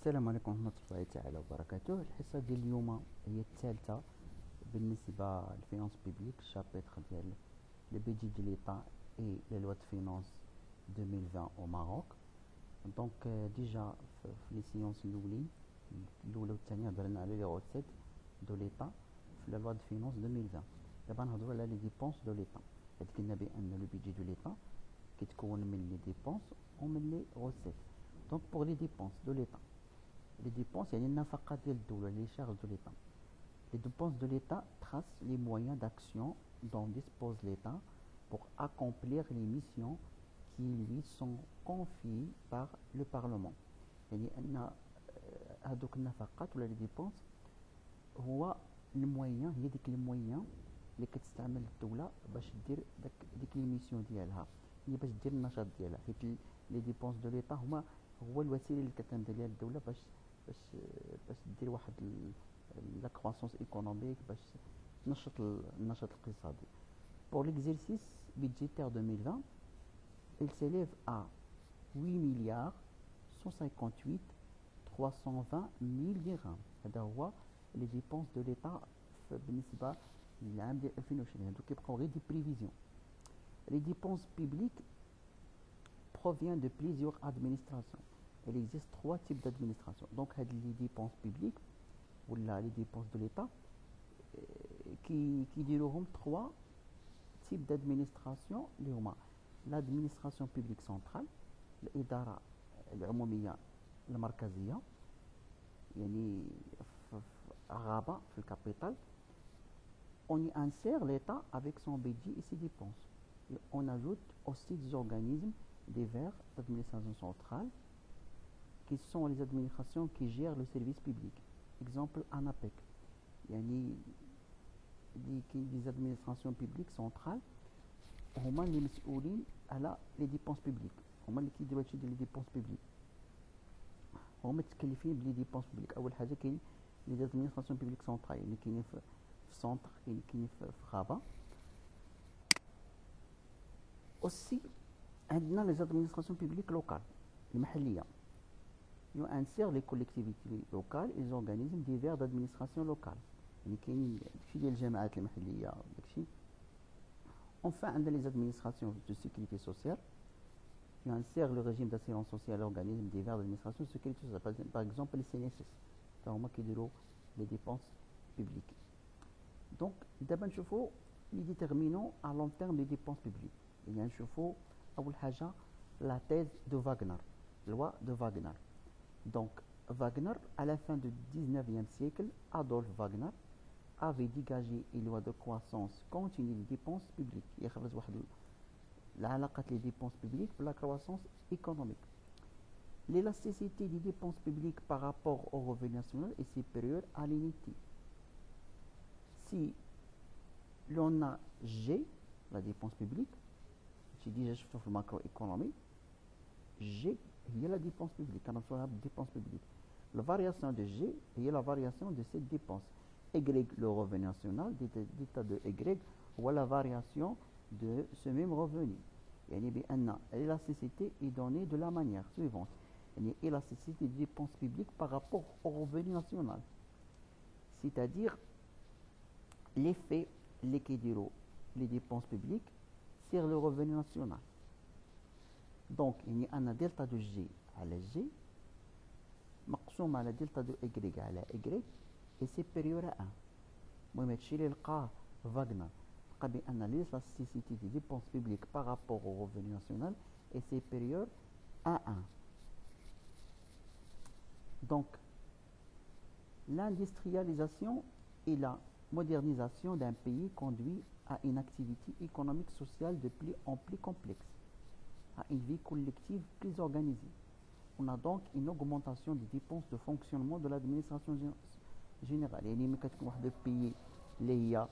السلام عليكم ورحمة الله تعالى وبركاته. الحصة ديال اليوم هي الثالثة بالنسبة للفينانس بيبليك، الشابتر ديال لي بيدجي ديال ليطا اي لي لوا دو فينانس 2020 au Maroc. دونك ديجا في لي سيونس الأولى والثانية هضرنا على لي روسيت دو ليطا في لا لوا دو فينانس 2020. دابا نهضروا على لي ديبونس دو ليطا. حيت قلنا بأن لو بيدجي دو ليطا كيتكون من لي ديبونس ومن لي روسيت. دونك بوغ لي ديبونس دو ليطا، les dépenses يعني النفقات ديال الدولة les charges de l'État. Les dépenses de l'État tracent les moyens d'action dont dispose l'État pour accomplir les missions qui lui sont confiées par le Parlement. يعني أن هذوك النفقات ولا les dépenses هو المويان، هي ديك المويان اللي كتستعمل الدولة باش دير ديك لي ميسيون ديالها، هي باش دير النشاط ديالها. حيت لي ديبونس دو ليطا هو الوسيله اللي كتعمل ديال الدوله باش دير واحد لا كرواسونس ايكونوميك، باش تنشط النشاط الاقتصادي. Pour l'exercice budgétaire 2020, il s'élève à 8 milliards 158 320 000 dirhams. هذا هو les dépenses de l'État بالنسبة للعام ديال 2020. هادو كيبقاو غير دي بريفيزيون. Les dépenses publiques proviennent de plusieurs administrations. Il existe trois types d'administration. Donc les dépenses publiques ou les dépenses de l'État qui diront trois types d'administration. L'administration publique centrale, l'Idara العمومية المركزية يعني في Rabat, في الكابيتال. On y insère l'État avec son budget et ses dépenses. Et on ajoute aussi des organismes divers d'administration centrale qui sont les administrations qui gèrent le service public. Exemple ANAPEC. يعني des administrations publiques centrales هما اللي مسؤولين على les dépenses publiques، هما اللي كيديروا هادشي ديال les dépenses publiques، هما متكلفين بلي dépenses publiques. أول حاجة كاين les administrations publiques centrales اللي كاينين في السونتر، كاينين في غابة. aussi عندنا les administrations publiques locales المحلية. You insère les collectivités locales et les organismes divers d'administration locale. يعني كاين داكشي ديال الجماعات المحلية داكشي. Enfin عندنا les administrations de sécurité sociale. You insère le régime d'assurance sociale et organismes divers d'administration de sécurité sociale. Par exemple les CNSS. هما كيديروا les dépenses publiques. Donc دابا نشوفوا les déterminants à long terme des dépenses publiques. يعني نشوفوا أول حاجة la thèse de Wagner, loi de Wagner. Donc Wagner, à la fin du 19e siècle, Adolf Wagner avait dégagé une loi de croissance continue des dépenses publiques. يخرج واحد العلاقة les dépenses publiques pour la croissance économique. L'élasticité des dépenses publiques par rapport au revenu national est supérieure à l'unité. Si l'on a G, la dépense publique, j'ai déjà شفتو في الماكرو-économie, G هي la dépense publique. كنوصلوها بالديبونس publique. La variation de G هي la variation de cette dépense. Y, le revenu national, d'état de Y, ou la variation de ce même revenu. يعني بأن l'élasticité est donnée de la manière suivante. يعني l'élasticité des dépenses publiques par rapport au revenu national. C'est-à-dire l'effet les dépenses publiques sur le revenu national. Donc يعني أن دلتا دو G على G مقسوم على دلتا دو Y على Y est supérieur à 1. المهم هادشي اللي لقاه فاغنر، لقى بأن l'élasticité des dépenses publiques par rapport au revenu national est supérieure à 1. Donc l'industrialisation et la modernisation d'un pays conduit à une activité économique sociale de plus en plus complexe, à une vie collective plus organisée. On a donc une augmentation des dépenses de fonctionnement de l'administration générale. يعني ملي كتكون واحد البيي اللي هي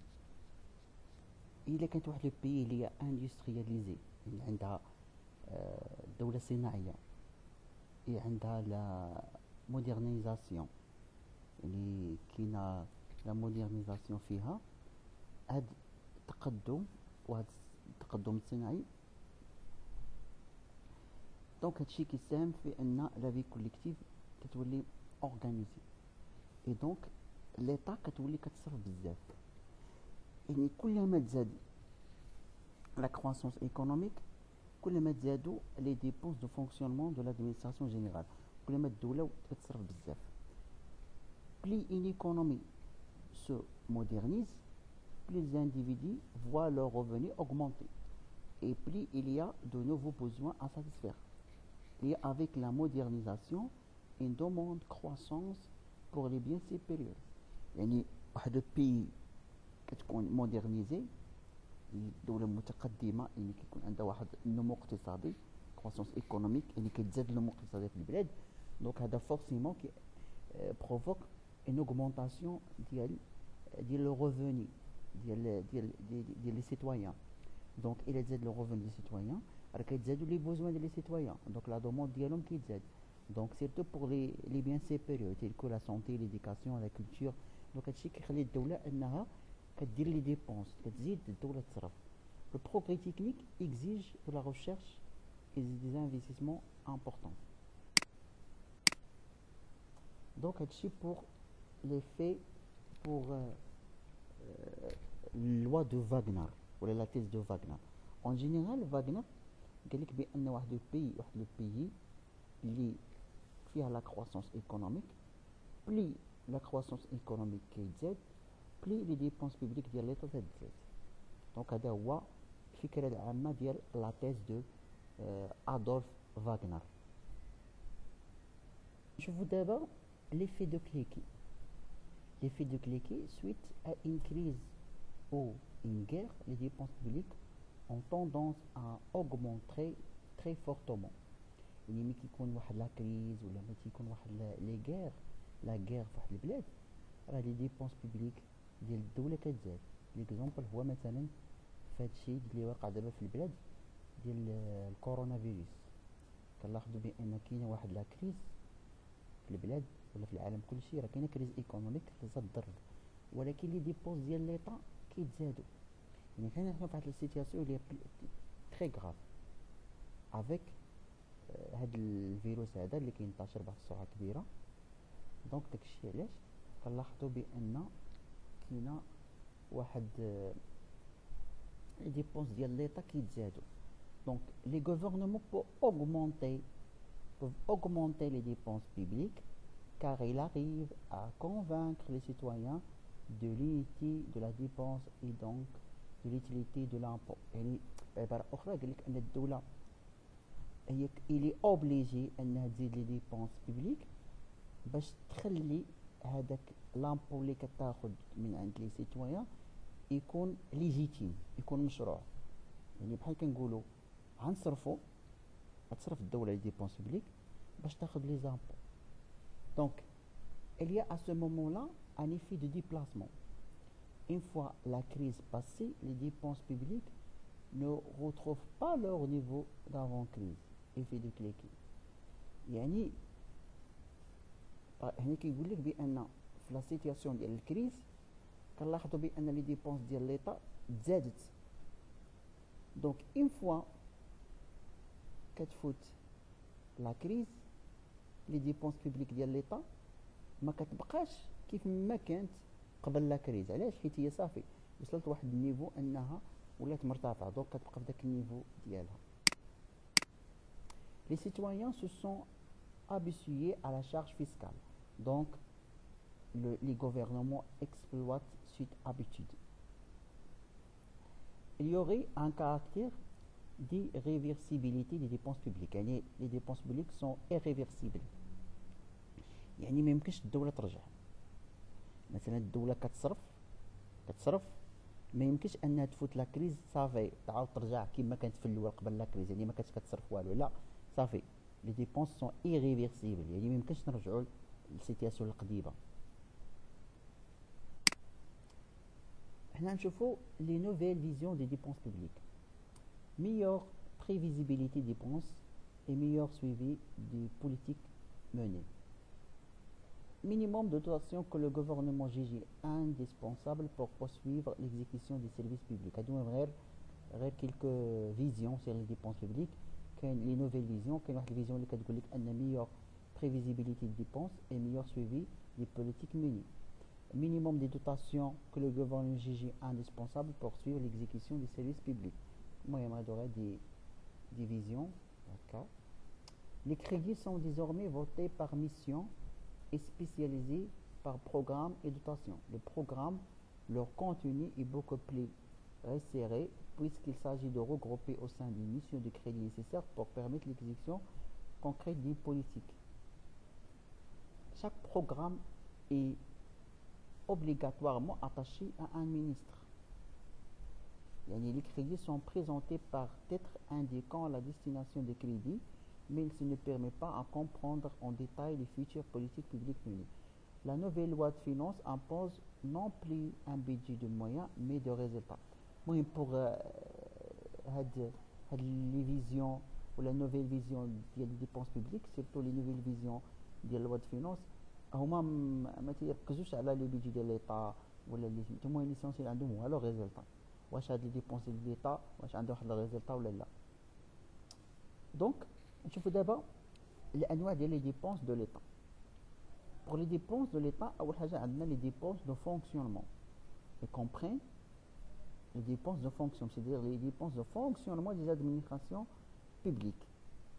إلا كانت واحد البيي اللي هي اندسترياليزي، يعني عندها دولة صناعية، عندها لا مودرنيزاسيون، يعني كاينة لا مودرنيزاسيون فيها هاد التقدم وهاد التقدم الصناعي. دونك هادشي كيساهم في ان لا في كوليكتيف كتولي اورغانيزي. اي دونك ليطا كتولي كتصرف بزاف. يعني كلما تزاد لا كرواسونس ايكونوميك كلما تزادوا لي ديبونس دو فونكسيونمون دو لادمينستراسيون جينيرال، كلما الدوله كتصرف بزاف. Plus une économie se modernise, plus les individus voient leurs revenus augmenter et plus il y a de nouveaux besoins à satisfaire. Et avec la modernisation, une demande croissance pour les biens supérieurs. يعني واحد البي كتكون مودرنيزي، دولة متقدمة، يعني كيكون عندها واحد النمو اقتصادي كرواسونس ايكونوميك، يعني كتزاد النمو الاقتصادي في البلاد. دونك هذا فورسيمون كي بروفوك une augmentation ديال لو ريفوني ديال لي سيتويان. دونك الى تزاد لو ريفوني ديال لي سيتويان راه كيتزادوا لي بوزوان ديال لي سيتويان، دونك لا دوموند ديالهم كيتزاد. دونك سيرتو بور لي بيان سيبيريور تيلكو لا سونتي ليديكاسيون لا كولتور. دونك هادشي كيخلي الدوله انها كدير لي ديبونس، كتزيد الدوله تصرف. لو بروغري تكنيك اكزيج دو لا ريشيرش et des investissements importants. Donc هادشي pour l'effet pour loi de Wagner ولا la thèse de Wagner. En général Wagner قال لك بان واحد البيي اللي فيها لا كرواسونس ايكونوميك، بلي لا كرواسونس ايكونوميك كيتزاد بلي لي ديبونس بيبليك ديال ليطا تزاد. دونك هذا هو الفكره العامه ديال لا thèse دو ادولف فاغنر. نشوفوا دابا l'effet de Cliquet. L'effet de Cliquet suite à une crise ou une guerre, les dépenses publiques ont tendance à augmenter très fortement. يعني ملي كيكون واحد لا كريز ولا ملي تيكون واحد لي غير لا غير في واحد البلاد، راه لي ديبونس بوبليك ديال الدوله كتزاد. ليكزومبل هو مثلا في هادشي اللي واقع دابا في البلاد ديال الكورونا فيروس، كنلاحظوا بان كاينه واحد لا كريز في البلاد ولا في العالم كلشي، راه كاينه كريز ايكونوميك اللي تضر، ولكن لي ديبونس ديال ليطا كيتزادوا. يعني حنا في واحد السيتياسيون اللي تري غراف افيك هاد الفيروس هذا اللي كينتشر بواحد السرعه كبيره. دونك داكشي علاش كنلاحظوا بان كاينه واحد لي ديبونس ديال ليطا كيتزادوا. دونك لي غوفرنمون peuvent augmenter les dépenses publiques car il arrive à convaincre les citoyens de l'unité de la dépense et donc de l'utilité de l'impôt. يعني بعبارة أخرى قال لك أن الدولة هي إلي أوبليجي أنها تزيد لي ديبونس بيبليك باش تخلي هذاك لامبو اللي كتاخد من عند لي سيتويان يكون ليجيتيم، يكون مشروع. يعني بحال كنقولوا غنصرفوا، غتصرف الدولة لي ديبونس بيبليك باش تاخد لي زامبو. دونك il y a à ce moment-là un effet de déplacement. Une fois la crise passée, les dépenses publiques ne retrouvent pas leur niveau d'avant-crise. Effet de Cliquet. يعني هنا كيقول لك بان في لا سيتياسيون ديال الكريز كنلاحظوا بان لي ديبونس ديال ليطا تزادت. دونك اون فوا كتفوت لا كريز لي ديبونس بوبليك ديال ليطا ما كتبقاش كيف ما كانت قبل لا كريز. علاش؟ حيت هي صافي وصلت لواحد النيفو انها ولات مرتفعه، دونك كتبقى في داك النيفو ديالها. Les citoyens se sont habitués à la charge fiscale. Donc, les gouvernements exploitent cette habitude. Il y aurait un caractère d'irréversibilité des dépenses publiques. يعني les dépenses publiques sont irréversibles. يعني ما يمكنش الدولة ترجع. مثلا الدولة كتصرف ما يمكنش انها تفوت لا كريز صافي تعاود ترجع كما كانت في الاول قبل لا كريز. يعني ما كانتش كتصرف والو، لا صافي لي ديبونس سون ايريفيرسيبل. يعني ما يمكنش نرجعوا للسيتياسيون القديمه. حنا نشوفوا لي نوفيل فيزيون دي ديبونس بوبليك. meilleure prévisibilité des dépenses et meilleur suivi des politiques menées. Minimum de dotation que le gouvernement juge indispensable pour poursuivre l'exécution des services publics. هادو غير quelques visions sur les dépenses publiques. كاين لي نوفيل فيزيون، كاين واحد الفيزيون اللي كتقول لك ان meilleure prévisibilité des dépenses et meilleur suivi des politiques menées. Minimum des dotations que le gouvernement juge indispensable pour suivre l'exécution des services publics. Moi, j'aimerais des visions. D'accord. Les crédits sont désormais votés par mission et spécialisés par programme et dotation. Le programme, leur contenu est beaucoup plus resserré puisqu'il s'agit de regrouper au sein d'une mission de crédit nécessaires pour permettre l'exécution concrète des politiques. Chaque programme est obligatoirement attaché à un ministre. Les crédits sont présentés par titre indiquant la destination des crédits, mais ce ne permet pas à comprendre en détail les futures politiques publiques menées. La nouvelle loi de finances impose non plus un budget de moyens, mais de résultats. Moi, pour les visions ou la nouvelle vision des dépenses publiques, surtout les nouvelles visions de la loi de finances, هما ما تيركزوش على لي بيجي ديال ليطا ولا اللي هما ليسونسيال عندهم هو لو ريزلتا واش هاد لي ديبونس ديال ليطا واش عنده واحد الريزلتا ولا لا. دونك نشوفوا دابا الانواع ديال لي ديبونس دو ليطا. Pour les dépenses de l'État, أول حاجة عندنا les dépenses de fonctionnement. Et comprend les dépenses de fonction, c'est-à-dire les dépenses de fonctionnement des administrations publiques.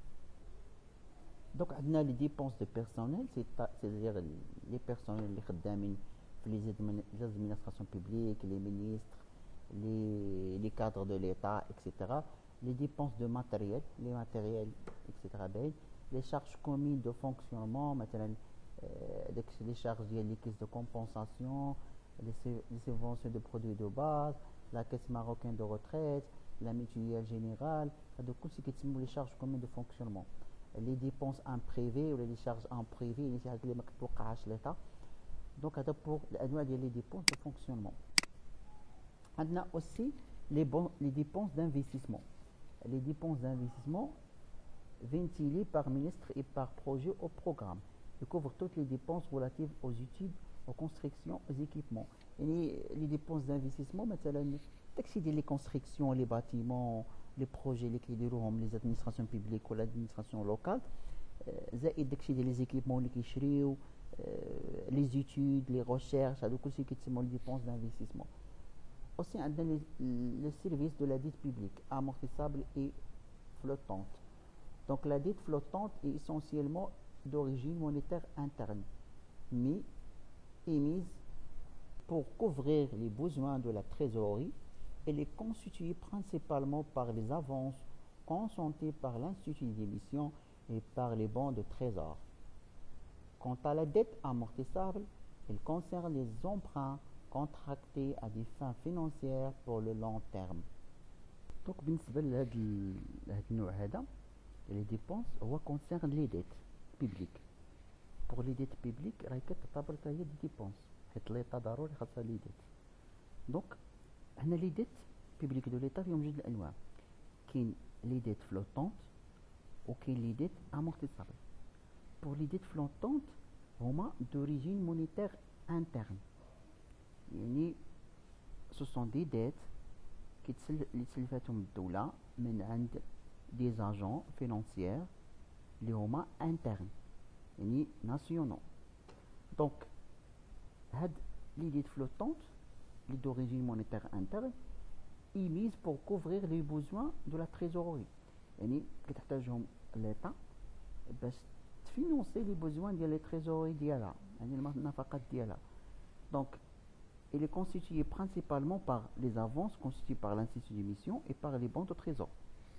Donc, on a les dépenses de personnel, c'est-à-dire les personnels les administrations publiques, les ministres, les cadres de l'État, etc. Les dépenses de matériel, les matériels, etc. Les charges communes de fonctionnement, maintenant, les charges liées les caisses de compensation, les subventions de produits de base, la caisse marocaine de retraite, la mutuelle générale, les charges communes de fonctionnement. Les dépenses imprévues ou les charges imprévues, les charges de l'État. Donc, pour les dépenses de fonctionnement. On a aussi les dépenses d'investissement. Les dépenses d'investissement ventilées par ministre et par projet au programme. Ils couvrent toutes les dépenses relatives aux études, aux constructions, aux équipements. Et les dépenses d'investissement, les constructions, les bâtiments, les projets les administrations publiques ou l'administration locale, les équipements les études, les recherches, les dépenses d'investissement. Aussi, on a le service de la dette publique, amortissable et flottante. Donc, la dette flottante est essentiellement d'origine monétaire interne, mais émise pour couvrir les besoins de la trésorerie. Elle est constituée principalement par les avances consentées par l'Institut d'émission et par les bons de trésor. Quant à la dette amortissable, elle concerne les emprunts contractés à des fins financières pour le long terme. Donc, بالنسبة لهذا النوع هذا les dépenses هو concerne les dettes publiques. Pour les dettes publiques راهي كتعتبر حتى هي دي ديبونس حيت l'État ضروري خاصها لي ديت. دونك هنا لي ديت بيبليك دو ليتا فيهم جوج الانواع. كاين لي ديت فلوتونت وكاين لي ديت امورتيسابل. بور لي ديت فلوتونت هما دوريجين مونيتير انترن، يعني سو سون دي ديت اللي تسلفتهم الدولة من عند دي زاجون فينانسيير اللي هما انترن يعني ناسيونال. دونك هاد لي ديت فلوتونت اللي دوريجين مونيتير انترن émise pour couvrir les besoins de la trésorerie. يعني كتحتاجهم l'État باش تفينونسي les besoins ديال les trésoreries ديالها، يعني النفقات ديالها. Donc, il est constitué principalement par les avances constituées par l'institut d'émission et par les bons de trésor.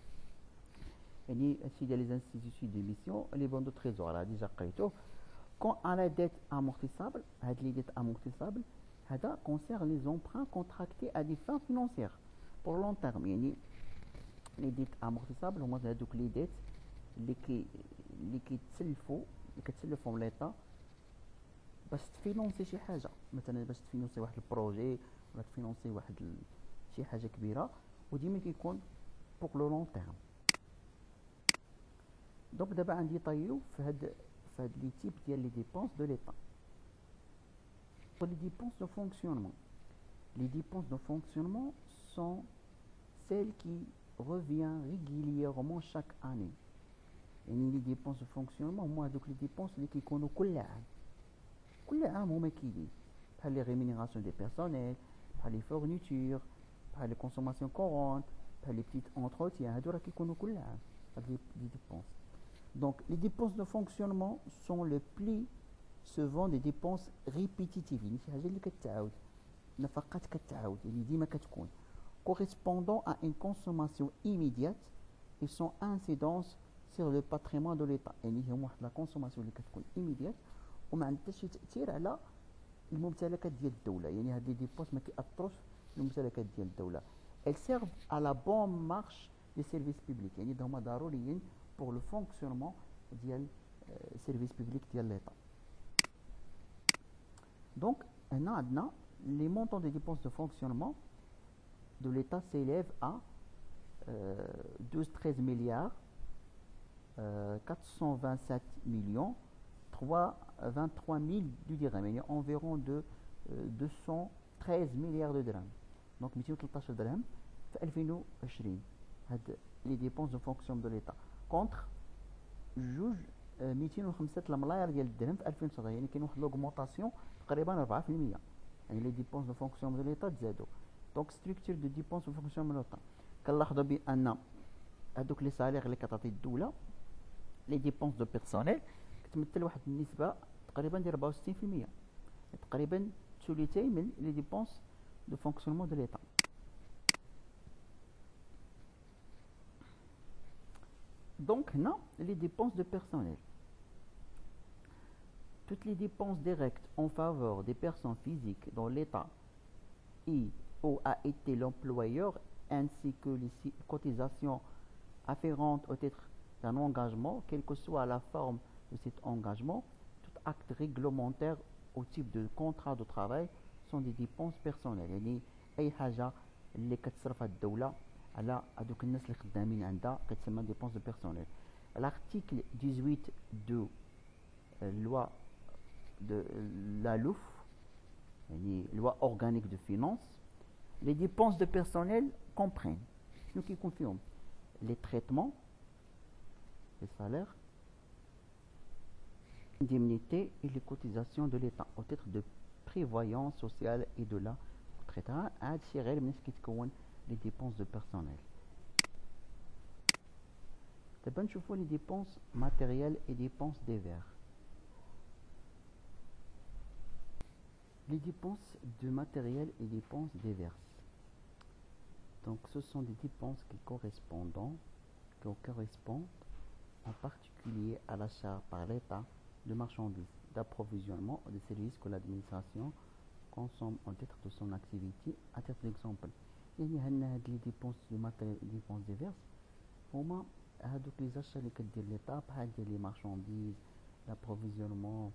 يعني هادشي ديال les instituts d'émission les bons de trésor راه ديجا قريتوه. Quand à la dette amortissable, هاد les dettes amortissables هذا concerne les emprunts contractés à des fins financières pour long terme. يعني les dettes amortissables هما هذوك les dettes اللي كتسلفهم ليطا باش تفينونسي شي حاجه، مثلا باش تفينونسي واحد البروجي ولا تفينونسي واحد شي حاجه كبيره، وديما كيكون بوغ لو لون تيرم. دونك دابا عندي طيو في هاد لي تيب ديال لي ديبونس دو ليطا. Pour les dépenses de fonctionnement. Les dépenses de fonctionnement sont celles qui reviennent régulièrement chaque année. يعني لي ديبونس دو فونكسيونمون هما هادوك لي ديبونس اللي كيكونوا كل عام هما كاينين، بحال لي ريمينيراسيون دي بيرسونيل، بحال لي فورنيتور، بحال لي كونسوماسيون كورونت، بحال لي بتيت انتروتيان، هادو راه كيكونوا كل عام هاد لي ديبونس. Donc les dépenses de fonctionnement sont le plus souvent des dépenses répétitives، يعني شي حاجه اللي كتعاود، نفقات كتعاود يعني ديما كتكون، correspondant à une consommation immédiate et son incidence sur le patrimoine de l'État. يعني هما واحد لا كونسوماسيون اللي كتكون immédiate وما عندها شي تاثير على الممتلكات ديال الدوله، يعني هاد لي ديبونس ما كيأثروش في الممتلكات ديال الدوله. elles servent à la bonne marche des services publics، يعني هما ضروريين pour le fonctionnement ديال service public ديال l'État. Donc هنا عندنا les montants des dépenses de fonctionnement de l'État s'élèvent à 12-13 milliards 427 millions 23 000 du dirham، يعني environ de 213 milliards de dirhams. Donc 213 درهم في 2020 هاد les dépenses de fonction de l'État contre 205 الملايير ديال الدرهم في 2019، يعني كاين واحد لوغمونطاسيون تقريبا 4%، يعني لي ديبونس دو فونكسيون دو ليتا تزادوا. دونك ستركتور دو ديبونس دو فونكسيون دو ليتا كنلاحظوا بان هادوك لي سالير اللي كتعطي الدوله لي ديبونس دو بيرسونيل كتمثل واحد النسبه تقريبا ديال 64%، تقريبا ثلثين من لي ديبونس دو فونكسيونمون دو ليتا. Donc, les dépenses de personnel. Toutes les dépenses directes en faveur des personnes physiques dont l'État est ou a été l'employeur, ainsi que les cotisations afférentes au titre d'un engagement, quelle que soit la forme de cet engagement, tout acte réglementaire au type de contrat de travail sont des dépenses personnelles. يعني أي حاجة اللي كتصرفها الدولة على هذوك الناس اللي خدامين عندها كتسمى dépenses de personnel. L'article 18 de loi de la LOF, يعني loi organique de finances, les dépenses de personnel comprennent شنو كيكون فيهم les traitements, les salaires, indemnités et les cotisations de l'État au titre de prévoyance sociale et de la retraite. هادشي غير من كيتكون les dépenses de personnel. دابا نشوفوا les dépenses matérielles et dépenses divers. Les dépenses de matériel et dépenses diverses. Donc ce sont des dépenses qui correspondent en particulier à l'achat par l'État de marchandises, d'approvisionnement ou de services que l'administration consomme au titre de son activité. À titre d'exemple, يعني هاد لي ديبونس دو ماتيريال ديبونس ديفيرس هما هادوك لي زاشا اللي كدير ليطا بحال ديال لي مارشانديز، لابروفيزيونمون،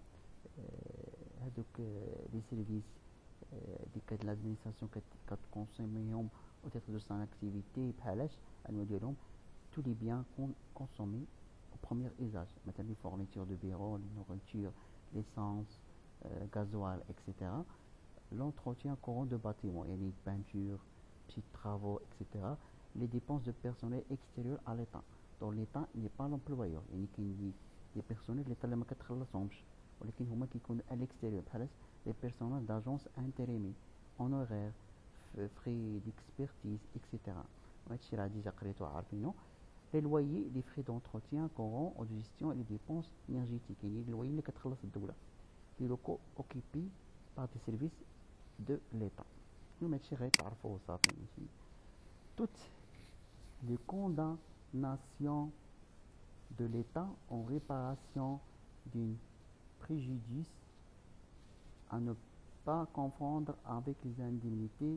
هادوك لي سيرفيس اللي كاد لادمينستراسيون كتكونسوميهم au titre de son activité بحالاش انواع ديالهم tous les biens consommés au premier usage، مثلا les fournitures de bureau, les nourritures, l'essence, gasoil, etc. L'entretien courant de bâtiments, يعني peinture, petits travaux, etc. Les dépenses de personnel extérieur à l'État. Donc l'État n'est pas l'employeur، يعني كاين دي personnel l'État اللي ما كتخلصهمش، ولكن هما كيكونوا à l'extérieur بحال les personnels d'agence intérimés, honoraires, frais d'expertise, etc. وهادشي راه ديجا قريتو عارفينو. Les loyers, les frais d'entretien courant ou de gestion et les dépenses énergétiques، يعني الويي اللي كتخلص الدولة. Les locaux occupés par des services de l'État. المهم هادشي غيتعرفوه صافي ماشي. Toutes les condamnations de l'État en réparation d'un préjudice à ne pas confondre avec les indemnités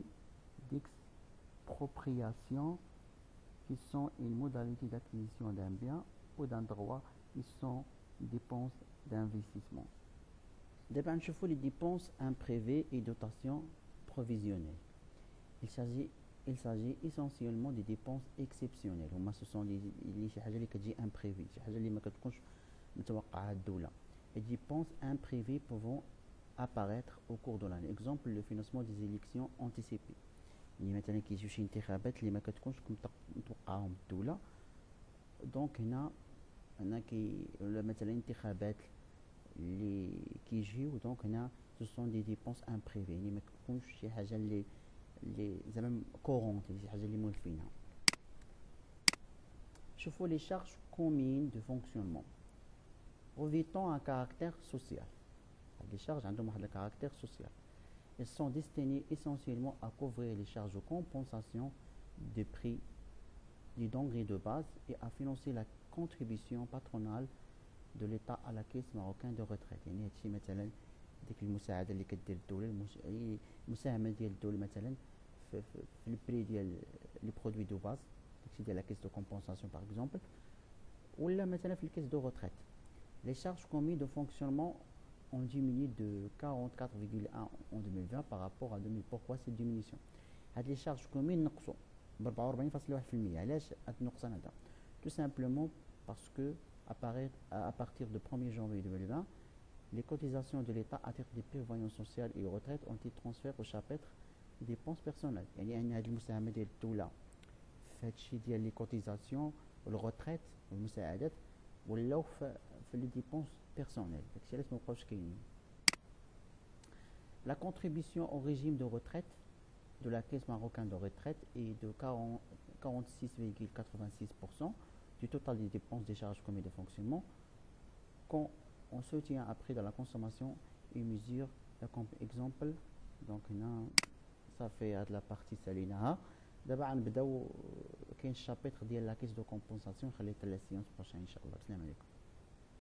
d'expropriation qui sont une modalité d'acquisition d'un bien ou d'un droit qui sont dépenses d'investissement. D'abord, نشوفوا les dépenses imprévues et dotations provisionnelles. Il s'agit essentiellement des dépenses exceptionnelles. هما ce sont les شي حاجة اللي كتجي imprévue، شي حاجة اللي ما كتكونش متوقعة الدولة. Les dépenses imprévues pouvant apparaître au cours de l'année. Exemple, le financement des élections anticipées. يعني مثلا كيجيو شي انتخابات اللي ما كتكونش متوقعاهم الدولة، دونك هنا هنا ولا مثلا انتخابات اللي كيجيو دونك هنا سو سون دي ديبونس امبريفي، يعني ما تكونش شي حاجه اللي زعما كورونت، شي حاجه اللي مولفينها. شوفوا لي شارج كومين دو فونكسيونمون revêtant un caractère social. Les charges ont un caractère social. Elles sont destinées essentiellement à couvrir les charges de compensation des prix du denrées de base et à financer la contribution patronale de l'État à la caisse marocaine de retraite. يعني هادشي مثلا ديك المساعده اللي كدير الدوله، المساهمه ديال الدوله مثلا في البري ديال لي برودوي دو باز، داكشي ديال لا كيس دو كومبونساسيون باغ اكزومبل، ولا مثلا في الكيس دو retraite. Les charges communes de fonctionnement ont diminué de 44,1 en 2020 par rapport à 2000. Pourquoi cette diminution? هاد les charges communes نقصوا ب 44.1%. علاش هاد النقصان هذا؟ Tout simplement parce que à partir du 1er janvier 2020, les cotisations de l'État à titre de prévoyance sociale et retraite ont été transférées au chapitre des dépenses personnelles. يعني أن هاد المساهمة ديال الدولة في هادشي ديال لي كوتيزاسيون والغوتريت والمساعدات ولاو في لي ديبونس بيرسونيل، داكشي علاش مبقاوش كاينين. La contribution au régime de retraite de la Caisse marocaine de retraite est de 46,86% du total des dépenses des charges communes de fonctionnement, quand on se tient après dans la consommation et mesure comme exemple. Donc هنا صافي هاد لا بارتي ساليناها. دابا غنبداو كاين الشابيتر ديال لا كيس دو كومبونساسيون، خليه حتى لا سيونس بروشين ان شاء الله. السلام عليكم.